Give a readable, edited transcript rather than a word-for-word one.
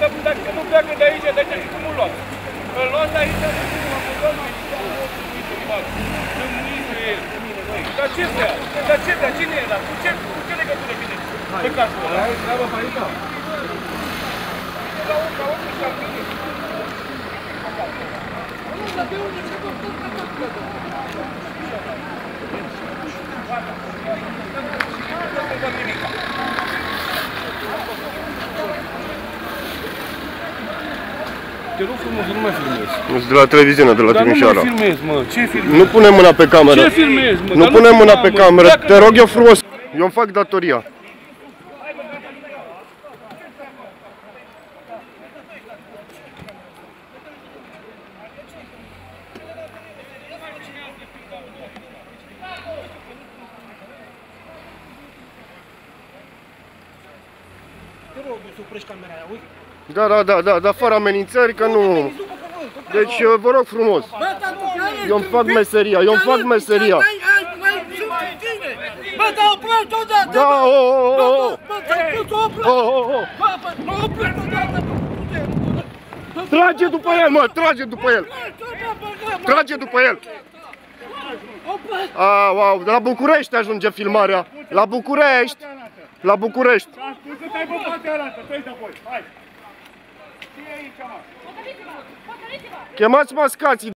Dacă nu pleacă de aici, de ce și cum îl luați? Îl luați de aici, de ce nu Dar ce vrea? Dar ce vrea? Cine e ăla? Cu ce legătură vine? Pe casul ăla? Aia e treaba pe aici. La orice și-am venit. Dar de unde ce tot Te rog frumos, nu mai filmezi. Sunt de la televiziune, de la Timișoara. Dar nu mai filmezi, mă. Ce filmezi? Nu pune mâna pe cameră. Ce filmezi, mă? Nu pune mâna pe cameră. Te rog eu frumos. Eu îmi fac datoria. Te rog, să oprești camera aia, uite. Da, fără amenințări, că nu... Deci, vă rog frumos. Eu îmi fac meseria, Bă, dar oprești odată! Da, Trage după el, mă, trage după el! Trage după el! Wow, la București ajunge filmarea. La București! La București! Chemați mascații!